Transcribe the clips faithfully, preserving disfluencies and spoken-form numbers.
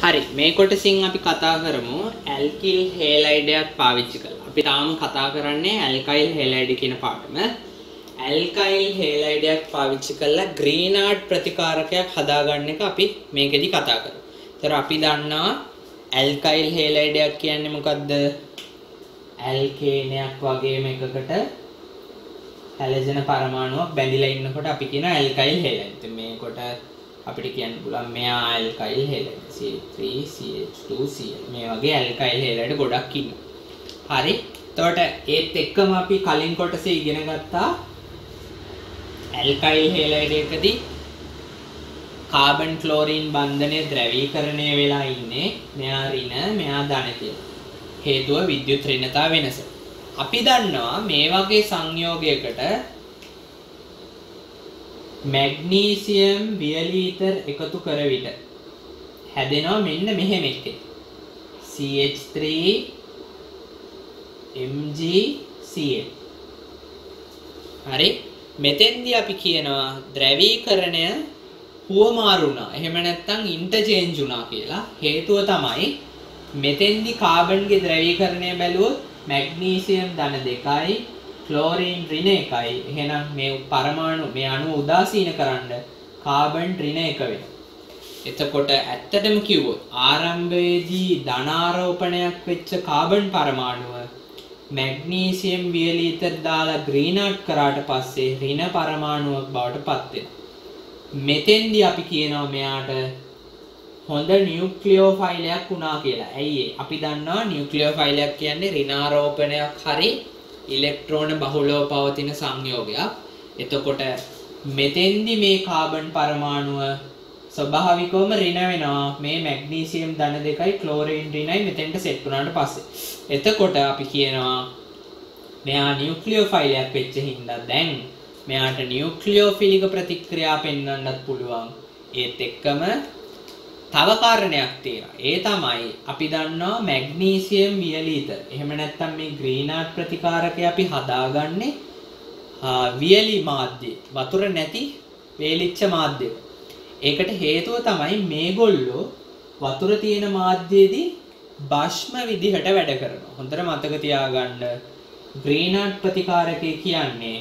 හරි මේ කොටසින් අපි කතා කරමු ඇල්කිල් හේලයිඩයක් පාවිච්චි කරලා. අපි තාම කතා කරන්නේ ඇල්කයිල් හේලයිඩ කියන පාඩම. ඇල්කයිල් හේලයිඩයක් පාවිච්චි කරලා ග්‍රීනාඩ් ප්‍රතිකාරකයක් හදාගන්න එක අපි මේකෙදි කතා කරමු. ඒතර අපි දන්නවා ඇල්කයිල් හේලයිඩයක් කියන්නේ මොකද්ද? ඇල්කේනයක් වගේම එකකට හැලෙජන පරමාණුවක් බැඳිලා ඉන්නකොට අපි කියන ඇල්කයිල් හේලයිඩ්. ඉතින් මේ කොට අපිට කියන්න පුළුවන් මෙයා ඇල්කයිල් හේලයිඩ් C H three C H two Cl මේ වගේ ඇල්කයිල් හේලයිඩ් ගොඩක් ඉන්නවා. හරි. එතකොට ඒත් එක්කම අපි කලින් කොටසේ ඉගෙන ගත්තා ඇල්කයිල් හේලයිඩ් එකදී කාබන් ක්ලෝරින් බන්ධනය ද්‍රවීකරණය වෙලා ඉන්නේ මෙයා ඍණ මෙයා ධන කියලා. හේතුව විද්‍යුත් ඍණතා වෙනස. අපි දන්නවා මේ වගේ සංයෝගයකට මැග්නීසියම් වියලීතර එකතු කර විට හැදෙනවා මෙන්න මෙහෙම එකක්. C H three M g Cl. හරි. මෙතෙන්දී අපි කියනවා ද්‍රවීකරණය හුවමාරු වුණා. එහෙම නැත්නම් ඉන්ටර්චේන්ජ් වුණා කියලා. හේතුව තමයි මෙතෙන්දී කාබන්ගේ ද්‍රවීකරණය බැලුවොත් මැග්නීසියම් ධන දෙකයි ක්ලෝරින් ඍණ එකයි. එහෙනම් මේ පරමාණු මේ අණුව උදාසීන කරන්න කාබන් ඍණ එක වෙනවා. එතකොට ඇත්තටම කිව්වොත් ආරම්භයේදී ධනාරෝපණයක් වෙච්ච කාබන් පරමාණුව මැග්නීසියම් වියලීතර දාලා ග්‍රීනාඩ් කරාට පස්සේ ඍණ පරමාණුවක් බවට පත් වෙනවා. මෙතෙන්දී අපි කියනවා මෙයාට හොඳ නියුක්ලියෝෆයිලයක් වුණා කියලා. ඇයි අපි දන්නවා නියුක්ලියෝෆයිලයක් කියන්නේ ඍණාරෝපණයක් හරි ඉලෙක්ට්‍රෝන බහුලව පවතින සංයෝගයක්. එතකොට මෙතෙන්දි මේ කාබන් පරමාණුව ස්වභාවිකවම ඍණ වෙනවා මේ මැග්නීසියම් ධන දෙකයි ක්ලෝරින් ඍණයි මෙතෙන්ට සෙට් වුණාට පස්සේ. එතකොට අපි කියනවා මෙයා නියුක්ලියෝෆයිලයක් වෙච්ච හින්දා දැන් මෙයාට නියුක්ලියෝෆිලික ප්‍රතික්‍රියා පෙන්වන්නත් පුළුවන්. ඒත් එක්කම තව කාරණයක් තියෙනවා. ඒ තමයි අපි දන්නවා මැග්නීසියම් වියලීතර. එහෙම නැත්නම් මේ ග්‍රීනාඩ් ප්‍රතිකාරකය අපි හදාගන්නේ වියලි මාධ්‍ය. වතුර නැති වේලිච්ච මාධ්‍යයක. ඒකට හේතුව තමයි මේගොල්ලෝ වතුර තියෙන මාධ්‍යයේදී භස්ම විදිහට වැඩ කරනවා. හොඳට මතක තියාගන්න ග්‍රීනාඩ් ප්‍රතිකාරකය කියන්නේ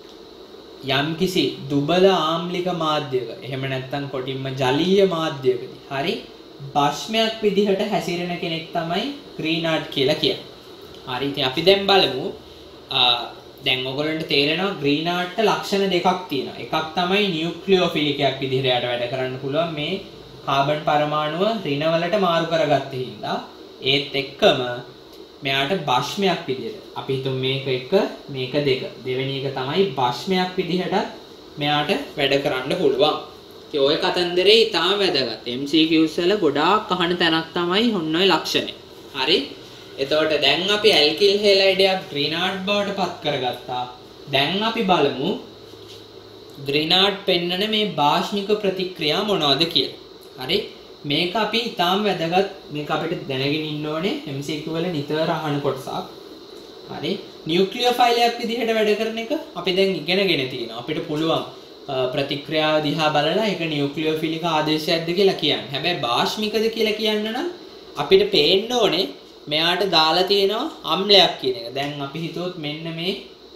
යම්කිසි දුබල ආම්ලික මාධ්‍යයක එහෙම නැත්නම් කොටින්ම ජලීය මාධ්‍යයකදී හරි භස්මයක් විදිහට හැසිරෙන කෙනෙක් තමයි ග්‍රීනාඩ් කියලා කියන්නේ. හරි ඉතින් අපි දැන් බලමු දැන් ඔයගොල්ලන්ට තේරෙනවා ග්‍රීනාඩ්ට ලක්ෂණ දෙකක් තියෙනවා. එකක් තමයි නියුක්ලියෝෆිලික් එකක් විදිහට යට වැඩ කරන්න පුළුවන් මේ කාබන් පරමාණුව ඍණ වලට මාරු කරගත්තේ හින්දා. ඒත් එක්කම මෙයාට භස්මයක් විදිහට අපි හිතමු මේක එක මේක දෙක දෙවෙනි එක තමයි භස්මයක් විදිහට මෙයාට වැඩ කරන්න පුළුවන්. ඒ ඔය කතන්දරේ ඉතාම වැදගත්. M C Qs වල ගොඩාක් අහන තැනක් තමයි ඔන්න ඔය ලක්ෂණය. හරි. එතකොට දැන් අපි ඇල්කිල් හේලයිඩයක් ග්‍රීනාඩ් බවට පත් කරගත්තා. දැන් අපි බලමු ග්‍රීනාඩ් පෙන්නන මේ භාෂ්මික ප්‍රතික්‍රියා මොනවද කියලා. හරි. මේක අපි ඉතාම වැදගත් මේක අපිට දැනගෙන ඉන්න ඕනේ M C Q වල නිතර අහන කොටසක්. හරි. නියුක්ලියෝෆයිලයක් විදිහට වැඩ කරන එක අපි දැන් ඉගෙනගෙන තියෙනවා. අපිට පුළුවන් ප්‍රතික්‍රියාව දිහා බලලා ඒක නියුක්ලියෝෆිලික ආදේශයක්ද කියලා කියන්න. හැබැයි භාෂ්මිකද කියලා කියන්න නම් අපිට පේන්න ඕනේ මෙයාට දාලා තියෙනවා අම්ලයක් කියන එක. දැන් අපි හිතුවොත් මෙන්න මේ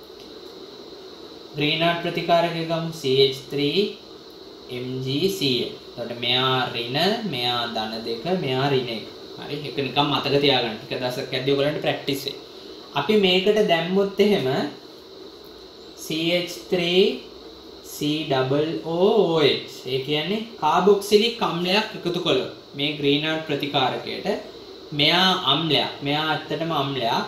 ග්‍රීනාඩ් ප්‍රතිකාරකය ගමු C H three M g Cl. එතකොට මෙයා ඍණ, මෙයා ධන දෙක, මෙයා ඍණ එක. හරි. ඒක නිකන් මතක තියාගන්න. ටික දවසක් යද්දී ඔයගලන්ට ප්‍රැක්ටිස් වෙයි. අපි මේකට දැම්මොත් එහෙම C H three C O O O H. ඒ කියන්නේ කාබොක්සිලික් අම්ලයක් එකතු කළොත් මේ ග්‍රීනාඩ් ප්‍රතිකාරකයට මෙයා අම්ලයක්. මෙයා ඇත්තටම අම්ලයක්.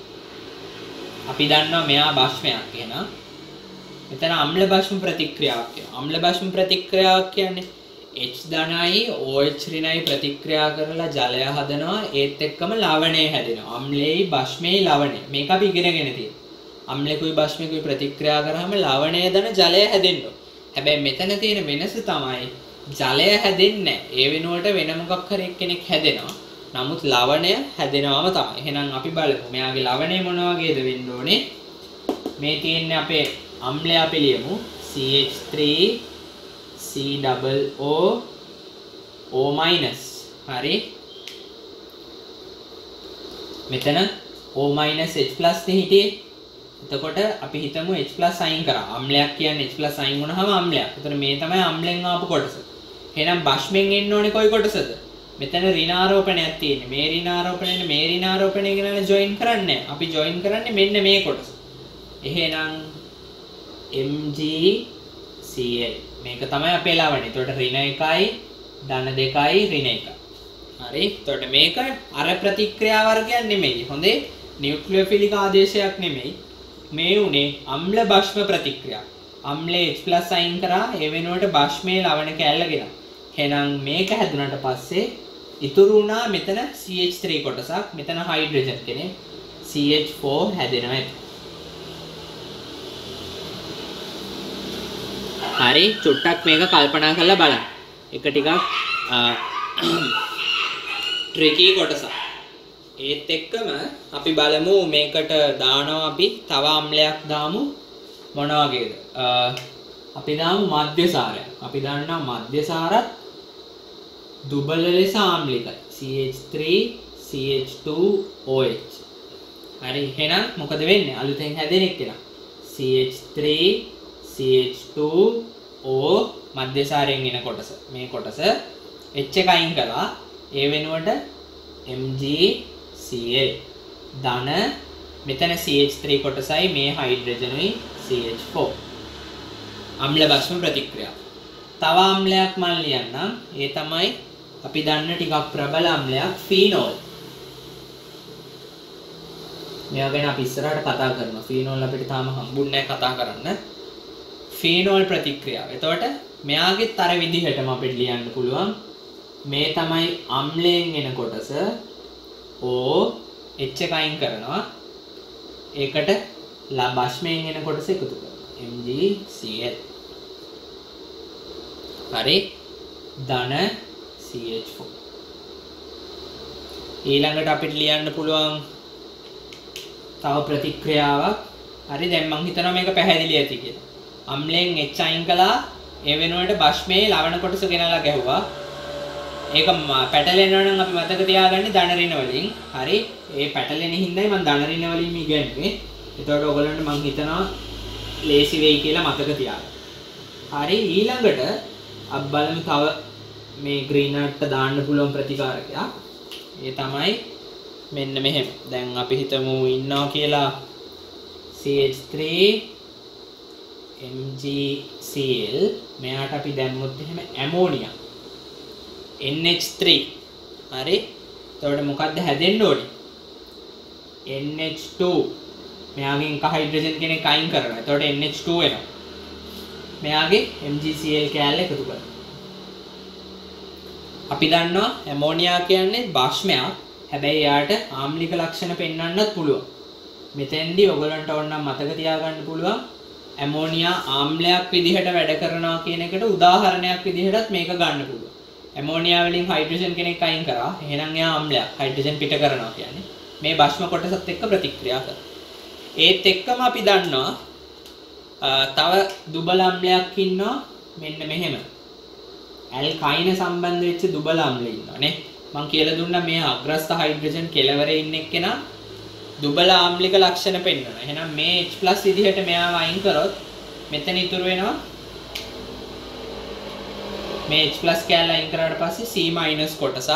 අපි දන්නවා මෙයා භස්මයක් කියනවා. මෙතන අම්ල භස්ම ප්‍රතික්‍රියාවක් කියනවා. අම්ල භස්ම ප්‍රතික්‍රියාවක් කියන්නේ H ධනයි O H ඍණයි ප්‍රතික්‍රියා කරලා ජලය හදනවා. ඒත් එක්කම ලවණය හැදෙනවා. අම්ලයයි භස්මයයි ලවණය. මේක අපි ඉගෙනගෙන තියෙනවා. අම්ලකුයි භස්මකුයි ප්‍රතික්‍රියා කරාම ලවණය දන ජලය හැදෙනවා. හැබැයි මෙතන තියෙන වෙනස තමයි ජලය හැදෙන්නේ නැහැ. ඒ වෙනුවට වෙන මොකක් හරි කෙනෙක් හැදෙනවා. නමුත් ලවණය හැදෙනවම තමයි. එහෙනම් අපි බලමු මෙයාගේ ලවණය මොන වගේද වෙන්න ඕනේ. මේ තියෙන්නේ අපේ අම්ලය අපි ලියමු C H three C O O O minus හරි. මෙතන O minus H plus නේ හිටියේ. එතකොට අපි හිතමු H plus අයින් කරා. අම්ලයක් කියන්නේ H plus අයින් වුණාම අම්ලයක්. එතකොට මේ තමයි අම්ලෙන් ආපු කොටස. එහෙනම් බෂ්මෙන් එන්න ඕනේ කොයි කොටසද? මෙතන ඍණාරෝපණයක් තියෙන්නේ. මේ ඍණාරෝපණයනේ මේ ඍණාරෝපණය කියලා ජොයින් කරන්නේ. අපි ජොයින් කරන්නේ මෙන්න මේ කොටස. එහෙනම් MgCl මේක තමයි අපේ ලවණය. එතකොට ඍණ එකයි ධන දෙකයි ඍණ එකයි. හරි. එතකොට මේක අර ප්‍රතික්‍රියා වර්ගයක් නෙමෙයි. හොඳේ. නියුක්ලියෝෆිලික් ආදේශයක් නෙමෙයි. මේ උනේ අම්ල භෂ්ම ප්‍රතික්‍රියා. අම්ලයේ H+ අයින් කරා ඒ වෙනුවට භෂ්මයේ ලවණ කැල්ල ගෙනා. එහෙනම් මේක හැදුනට පස්සේ ඉතුරු වුණා මෙතන C H three කොටසක්. මෙතන හයිඩ්‍රජන් කෙනෙක් C H four හැදෙනවා. හරි. චුට්ටක් මේක කල්පනා කරලා බලන්න. එක ටිකක් ට්‍රිකි කොටසක්. ඒත් එක්කම අපි බලමු මේකට දානවා අපි තව අම්ලයක් දාමු මොන වගේද? අපි දාමු මධ්‍යසාරයක්. අපි දන්නවා මධ්‍යසාරත් දුබල ලෙස ආම්ලිකයි. C H three C H two O H. හරි. එහෙනම් මොකද වෙන්නේ? අලුතෙන් හැදෙන එක කියලා. C H three C H two O මධ්‍යසාරයෙන් එන කොටස. මේ කොටස H එක අයින් කළා. ඒ වෙනුවට MgCl ධන මෙතන C H three කොටසයි මේ හයිඩ්‍රජනුයි C H four. අම්ල භෂ්ම ප්‍රතික්‍රියාව. තව අම්ලයක් මම ලියන්නම්. ඒ තමයි අපි දන්න ටිකක් ප්‍රබල අම්ලයක් ෆීනෝල්. මෙයා ගැන අපි ඉස්සරහට කතා කරනවා. ෆීනෝල් අපිට තාම හම්බුන්නේ නැහැ කතා කරන්න. ෆීනෝල් ප්‍රතික්‍රියාව. එතකොට මෙයාගෙත් අර විදිහටම අපිට ලියන්න පුළුවන්. මේ තමයි අම්ලයෙන් එන කොටස. O H එක අයින් කරනවා. ඒකට භෂ්මයෙන් එන කොටස එකතු කරනවා. MgCl. හරි. ධන C H four. ඊළඟට අපිට ලියන්න පුළුවන් තව ප්‍රතික්‍රියාවක්. හරි. දැන් මම හිතනවා මේක පැහැදිලි ඇති කියලා. අම්ලයෙන් H අයින් කළා. ඒ වෙනුවට භෂ්මයේ ලවණ කොටස ගෙනලා ගැහුවා. ඒක පැටලෙනවා නම් අපි මතක තියාගන්නේ ධන ඍණ වලින්. හරි. ඒ පැටලෙන හින්දායි මම ධන ඍණ වලින් ඉගෙනුවේ. එතකොට ඔයගලන්ට මම හිතනවා ලේසි වෙයි කියලා මතක තියාගන්න. හරි. ඊළඟට අපි බලමු තව මේ ග්‍රීනර්ට්ට දාන්න පුළුවන් ප්‍රතිකාරකයක්. ඒ තමයි මෙන්න මෙහෙම. දැන් අපි හිතමු ඉන්නවා කියලා C H three MgCl මෙයාට අපි දැම්මොත් එහෙම ඇමෝනියා N H three. හරි. එතකොට මොකද්ද හැදෙන්න ඕනේ? N H two. මෙයාගෙන් එක හයිඩ්‍රජන් කෙනෙක් අයින් කරනවා. එතකොට N H two එනවා. මෙයාගේ MgCl කැලේ එකතු කරනවා. අපි දන්නවා ඇමෝනියා කියන්නේ භාෂ්මයක්. හැබැයි එයාට ආම්ලික ලක්ෂණ පෙන්වන්නත් පුළුවන්. මෙතෙන්දී ඔයගලන්ට ඕනනම් මතක තියාගන්න පුළුවන් ඇමෝනියා ආම්ලයක් විදිහට වැඩ කරනවා කියන එකට උදාහරණයක් විදිහටත් මේක ගන්න පුළුවන්. ඇමෝනියා වලින් හයිඩ්‍රජන් කෙනෙක් අයින් කරා. එහෙනම් එයා අම්ලයක්. හයිඩ්‍රජන් පිට කරනවා කියන්නේ මේ භෂ්ම කොටසත් එක්ක ප්‍රතික්‍රියා කරනවා. ඒත් එක්කම අපි දන්නවා තව දුබල අම්ලයක් ඉන්නවා මෙන්න මෙහෙම. ඇල්කයින සම්බන්ධ වෙච්ච දුබල අම්ල ඉන්නවා නේ. මම කියලා දුන්නා මේ අග්‍රස්ත හයිඩ්‍රජන් කෙලවරේ ඉන්න එක්කෙනා දුබල ආම්ලික ලක්ෂණ පෙන්වනවා. එහෙනම් මේ H+ විදිහට මෙයාව අයින් කරොත් මෙතන ඉතුරු වෙනවා මේ H+ කැලල අයින් කරාට පස්සේ C- කොටසක්.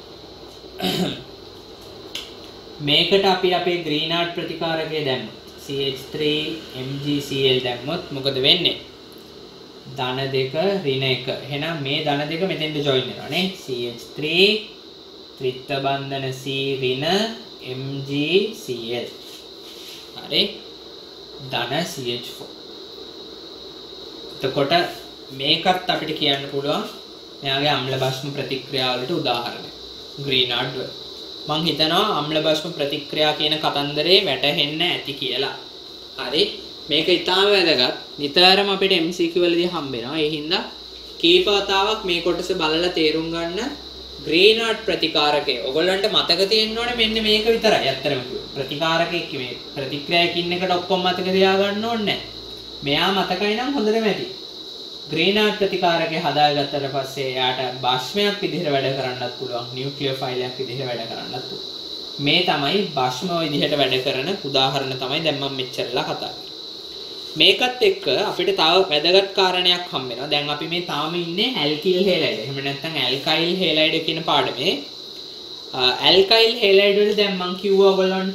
මේකට අපි අපේ ග්‍රීනාඩ් ප්‍රතිකාරකය දැම්මොත් C H three MgCl දැම්මොත් මොකද වෙන්නේ? ධන දෙක ඍණ එක. එහෙනම් මේ ධන දෙක මෙතෙන්ට ජොයින් වෙනවා නේ. C H three ත්‍රිත්ව බන්ධන C ඍණ MgCl. හරි. ධන C H four. එතකොට මේකත් අපිට කියන්න පුළුවන් මෙයාගේ අම්ල භෂ්ම ප්‍රතික්‍රියාවලට උදාහරණයක්. ග්‍රීනාඩ් වල. මම හිතනවා අම්ල භෂ්ම ප්‍රතික්‍රියා කියන කතන්දරේ වැටහෙන්න ඇති කියලා. හරි. මේක ඉතාම වැදගත්. නිතරම අපිට M C Q වලදී හම්බ වෙනවා. ඒ හින්දා කීප වතාවක් මේ කොටස බලලා තේරුම් ගන්න ග්‍රීනාඩ් ප්‍රතිකාරකය. ඔයගොල්ලන්ට මතක තියෙන්න ඕනේ මෙන්න මේක විතරයි. ඇත්තටම ප්‍රතිකාරකෙක් මේ ප්‍රතික්‍රියාවකින් එකට ඔක්කොම මතක තියාගන්න ඕනේ නැහැ. මෙයා මතකයි නම් හොඳටම ඇති. ග්‍රීන්හවුස් ප්‍රතිකාරකය හදාගත්තට පස්සේ එයාට භස්මයක් විදිහට වැඩ කරන්නත් පුළුවන්, නියුක්ලියෝෆයිලයක් විදිහට වැඩ කරන්නත් පුළුවන්. මේ තමයි භස්ම විදිහට වැඩ කරන උදාහරණ තමයි දැන් මම මෙච්චරලා කතා කරන්නේ. මේකත් එක්ක අපිට තව වැදගත් කාරණයක් හම්බ වෙනවා. දැන් අපි මේ තාම ඉන්නේ ඇල්කිල් හේලයිඩ්. එහෙම නැත්නම් ඇල්කයිල් හේලයිඩ් කියන පාඩමේ. ඇල්කයිල් හේලයිඩ් වල දැන් මම කිව්වා ඔයගොල්ලන්ට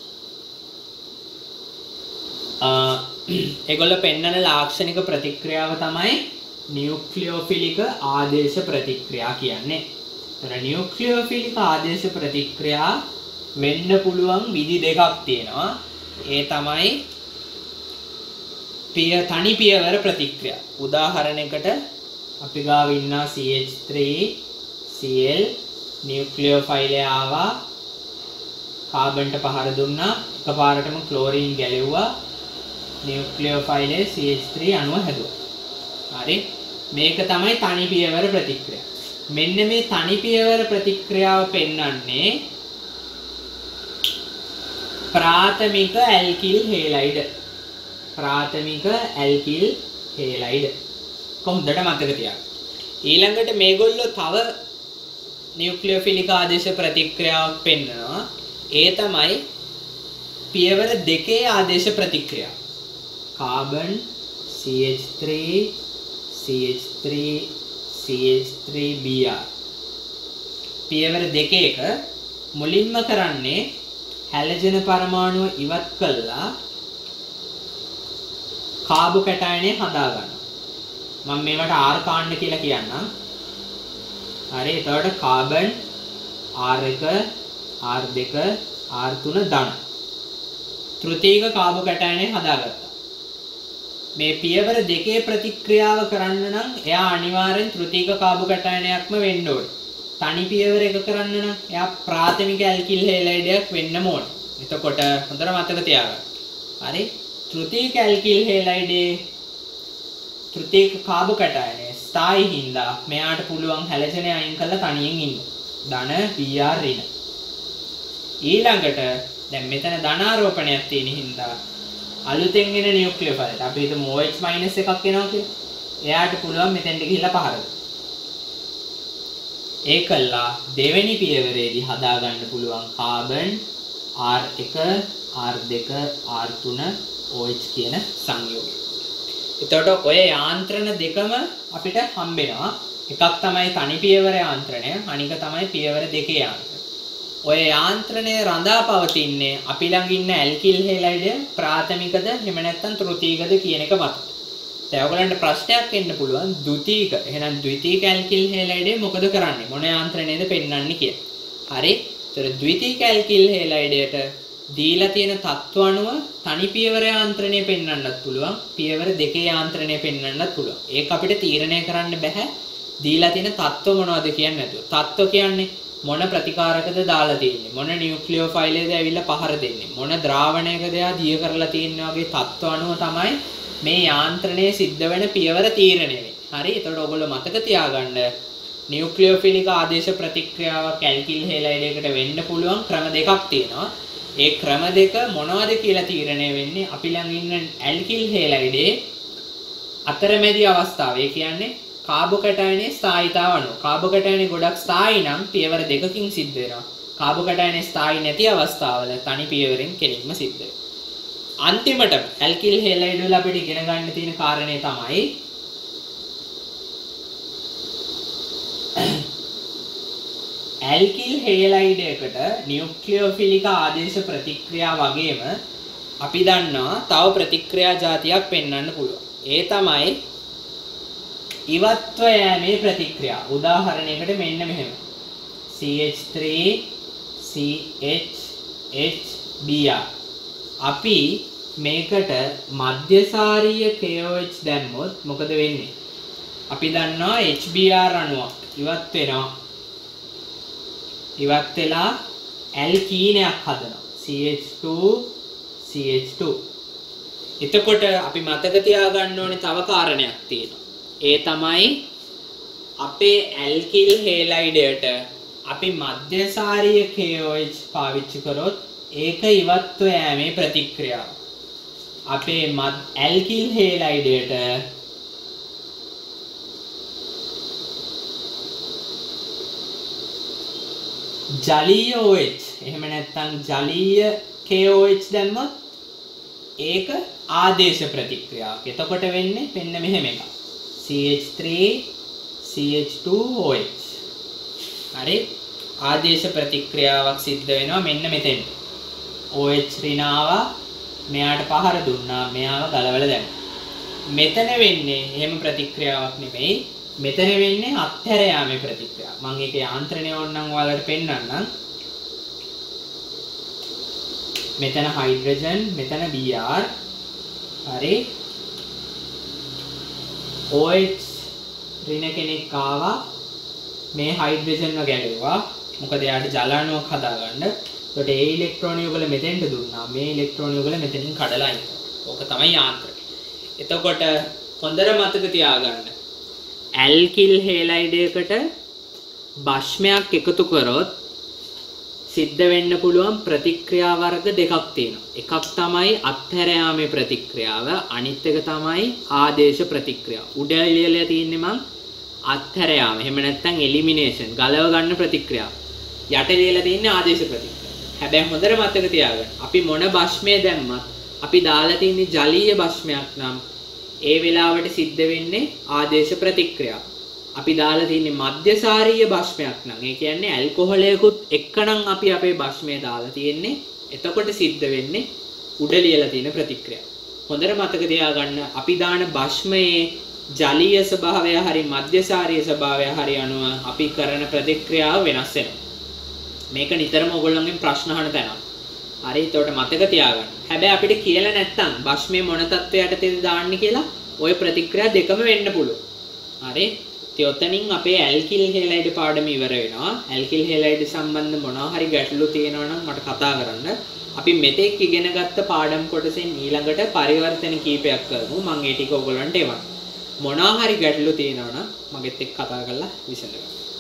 ඒගොල්ලෝ පෙන්වන ලාක්ෂණික ප්‍රතික්‍රියාව තමයි නියුක්ලියෝෆිලික ආදේශ ප්‍රතික්‍රියා කියන්නේ. ඒතර නියුක්ලියෝෆිලික ආදේශ ප්‍රතික්‍රියා වෙන්න පුළුවන් විදි දෙකක් තියෙනවා. ඒ තමයි පිය තනි පියවර ප්‍රතික්‍රියා. උදාහරණයකට අපි ගාව ඉන්න C H three Cl නියුක්ලියෝෆයිලය ආවා, කාබන්ට පහර දුන්නා, එකපාරටම ක්ලෝරින් ගැලෙව්වා, නියුක්ලියෝෆයිලයේ C H three අණුව හැදුවා. හරි, මේක තමයි තනි පියවර ප්‍රතික්‍රියාව. මෙන්න මේ තනි පියවර ප්‍රතික්‍රියාව පෙන්වන්නේ ප්‍රාථමික ඇල්කිල් හේලයිඩ්. ප්‍රාථමික ඇල්කිල් හේලයිඩ් කොහොමද මතක තියාගන්න. ඊළඟට මේගොල්ලෝ තව නියුක්ලියෝෆිලික ආදේශ ප්‍රතික්‍රියාවක් පෙන්වනවා. ඒ තමයි පියවර දෙකේ ආදේශ ප්‍රතික්‍රියාව. Carbon C H three C H three C H three B R. පියවර දෙකේක මුලින්ම කරන්නේ හැලජන පරමාණුව ඉවත් කළා කාබෝකැටයනේ හදා ගන්නවා. මම මේවට R කාණ්ඩ කියලා කියන්නම්. හරි, එතකොට carbon R one R two R three ධන තෘතීක කාබෝකැටයනේ හදාගත්තා. මේ පියවර දෙකේ ප්‍රතික්‍රියාව කරන්න නම් එයා අනිවාර්යෙන් තෘතීක කාබෝකැටයනයක්ම වෙන්න ඕනේ. තනි පියවර එක කරන්න නම් එයා ප්‍රාථමික ඇල්කිල් හේලයිඩයක් වෙන්න ඕනේ. එතකොට හොඳට මතක තියාගන්න. හරි, තෘතීක ඇල්කිල් හේලයිඩේ තෘතීක කාබෝකැටයනේ ස්ථායි හින්දා මෙයාට පුළුවන් හැලජනේ අයින් කරලා තනියෙන් ඉන්න. ධන Br ඍණ. ඊළඟට දැන් මෙතන ධනාරෝපණයක් තියෙන හින්දා අලුතෙන් එන නියුක්ලියෝෆයිලයට අපි හිතමු O H- එකක් එනවා කියලා. එයාට පුළුවන් මෙතෙන්ට ගිහිල්ලා පහර දෙන්න. ඒකල්ලා දෙවෙනි පියවරේදී හදා ගන්න පුළුවන් carbon R one R two R three O H කියන සංයෝගය. එතකොට ඔය යාන්ත්‍රණ දෙකම අපිට හම්බෙනවා. එකක් තමයි තනි පියවර යාන්ත්‍රණය, අනික තමයි පියවර දෙකේ යාන්ත්‍රණය. ඔය යාන්ත්‍රණය රඳා පවතින්නේ අපි ළඟ ඉන්න ඇල්කිල් හේලයිඩ් ප්‍රාථමිකද එහෙම නැත්නම් තෘතීකද කියන එක මත. දැන් ඔයගලන්ට ප්‍රශ්නයක් එන්න පුළුවන් ද්විතීක. එහෙනම් ද්විතීක ඇල්කිල් හේලයිඩ් මොකද කරන්නේ? මොන යාන්ත්‍රණයද පෙන්වන්නේ කියලා. හරි. ඒතර ද්විතීක ඇල්කිල් හේලයිඩයට දීලා තියෙන තත්ත්ව අණුව තනි පියවර යාන්ත්‍රණය පෙන්වන්නත් පුළුවන්, පියවර දෙකේ යාන්ත්‍රණය පෙන්වන්නත් පුළුවන්. ඒක අපිට තීරණය කරන්න බෑ දීලා තියෙන තත්ත්ව මොනවද කියන්නේ නැතුව. තත්ත්ව කියන්නේ මොන ප්‍රතිකාරකද දාලා තියෙන්නේ, මොන නියුක්ලියෝෆයිලයද ඇවිල්ලා පහර දෙන්නේ, මොන ද්‍රාවණයකද එයා දිය කරලා තියෙන්නේ වගේ තත්ත්ව අණුව තමයි මේ යාන්ත්‍රණයේ සිද්ධ වෙන පියවර තීරණය වෙන්නේ. හරි. එතකොට ඔයගොල්ලෝ මතක තියාගන්න නියුක්ලියෝෆිලික ආදේශ ප්‍රතික්‍රියාවක් ඇල්කිල් හේලයිඩයකට වෙන්න පුළුවන් ක්‍රම දෙකක් තියෙනවා. ඒ ක්‍රම දෙක මොනවද කියලා තීරණය වෙන්නේ අපි ළඟ ඉන්න ඇල්කිල් හේලයිඩේ අතරමැදි අවස්ථාව. ඒ කියන්නේ කාබෝකැටයනේ ස්ථායීතාව අණුව. කාබෝකැටයනේ ගොඩක් ස්ථායී නම් පියවර දෙකකින් සිද්ධ වෙනවා. කාබෝකැටයනේ ස්ථායී නැති අවස්ථාවල තනි පියවරෙන් කෙලින්ම සිද්ධ වෙනවා. අන්තිමට ඇල්කිල් හේලයිඩ් වල අපිට ඉගෙන ගන්න තියෙන කාරණේ තමයි ඇල්කිල් හේලයිඩ් එකට නියුක්ලියෝෆිලික ආදේශ ප්‍රතික්‍රියා වගේම අපි දන්නවා තව ප්‍රතික්‍රියා જાතියක් පෙන්වන්න පුළුවන්. ඒ තමයි ඉවත්ව යෑමේ ප්‍රතික්‍රියා. උදාහරණයකට මෙන්න මෙහෙම. C H three C H H B R. අපි මේකට මධ්‍යසාරීය K O H දැම්මොත් මොකද වෙන්නේ? අපි දන්නවා H B R අණුවක් ඉවත් වෙනවා. ඉවත් වෙලා ඇල්කීනයක් හදනවා. C H two C H two. එතකොට අපි මතක තියාගන්න ඕනේ තව කාරණයක් තියෙනවා. ඒ තමයි අපේ ඇල්කිල් හේලයිඩයට අපි මධ්‍යසාරීය K O H පාවිච්චි කරොත් ඒක ඉවත්ව යෑමේ ප්‍රතික්‍රියාව. අපේ ඇල්කිල් හේලයිඩයට ජලීය O H එහෙම නැත්නම් ජලීය K O H දැම්මොත් ඒක ආදේශ ප්‍රතික්‍රියාවක්. එතකොට වෙන්නේ මෙන්න මෙහෙම එකක්. C H three C H two O H. හරි. ආදේශ ප්‍රතික්‍රියාවක් සිද්ධ වෙනවා මෙන්න මෙතෙන්. O H ඍණාව මෙයාට පහර දුන්නා. මෙයාව ගලවලා දැම්මා. මෙතන වෙන්නේ එහෙම ප්‍රතික්‍රියාවක් නෙමෙයි. මෙතන වෙන්නේ අත්හැර යාමේ ප්‍රතික්‍රියාව. මම ඒක යාන්ත්‍රණය ඕනනම් ඔයාලට පෙන්නන්නම්. මෙතන හයිඩ්‍රජන් මෙතන Br. හරි. O H ඍණ කෙනෙක් ආවා. මේ හයිඩ්‍රජන්ව ගැලෙව්වා. මොකද එයාට ජල අණුවක් හදාගන්න. ඒකට ඒ ඉලෙක්ට්‍රෝන යුගල මෙතෙන්ට දුන්නා. මේ ඉලෙක්ට්‍රෝන යුගල මෙතනින් කඩලා අයින් කරනවා. ඕක තමයි යාන්ත්‍රණය. එතකොට හොඳට මතක තියාගන්න. ඇල්කිල් හේලයිඩයකට භස්මයක් එකතු කරොත් සිද්ධ වෙන්න පුළුවන් ප්‍රතික්‍රියා වර්ග දෙකක් තියෙනවා. එකක් තමයි අත්හැර යාමේ ප්‍රතික්‍රියාව, අනිත් එක තමයි ආදේශ ප්‍රතික්‍රියාව. උඩ ලියලා තියෙන්නේ මං අත්හැර යාම. එහෙම නැත්නම් එලිමිනේෂන්, ගලව ගන්න ප්‍රතික්‍රියාව. යට ලියලා තියෙන්නේ ආදේශ ප්‍රතික්‍රියාව. හැබැයි හොඳට මතක තියාගන්න. අපි මොන භස්මය දැම්මත් අපි දාලා තියෙන්නේ ජලීය භස්මයක් නම් ඒ වෙලාවට සිද්ධ වෙන්නේ ආදේශ ප්‍රතික්‍රියාව. අපි දාලා තියෙන්නේ මධ්‍යසාරීය භස්මයක් නම් ඒ කියන්නේ ඇල්කොහොලයකුත් එක්කනම් අපි අපේ භස්මය දාලා තියෙන්නේ. එතකොට සිද්ධ වෙන්නේ උඩ ලියලා තියෙන ප්‍රතික්‍රියාව. හොඳට මතක තියාගන්න අපි දාන භස්මයේ ජලීය ස්වභාවය හරි මධ්‍යසාරීය ස්වභාවය හරි අනුව අපි කරන ප්‍රතික්‍රියාව වෙනස් වෙනවා. මේක නිතරම ඔයගොල්ලන්ගෙන් ප්‍රශ්න අහන තැනක්. හරි ඒකට මතක තියාගන්න. හැබැයි අපිට කියලා නැත්තම් භස්මයේ මොන තත්වයකටද දාන්නේ කියලා ওই ප්‍රතික්‍රියා දෙකම වෙන්න පුළුවන්. හරි. ඉතින් ඔතනින් අපේ ඇල්කිල් හෙලයිඩ් පාඩම ඉවර වෙනවා. ඇල්කිල් හෙලයිඩ් සම්බන්ධ මොනවා හරි ගැටලු තියෙනවා නම් මට කතා කරන්න. අපි මෙතෙක් ඉගෙන ගත්ත පාඩම් කොටසෙන් ඊළඟට පරිවර්තන කීපයක් කරමු. මම ඒ ටික ඔයගොල්ලන්ට එවන්නම්. මොනවා හරි ගැටලු තියෙනවා නම් මගෙත් එක්ක කතා කරලා විසඳගන්න.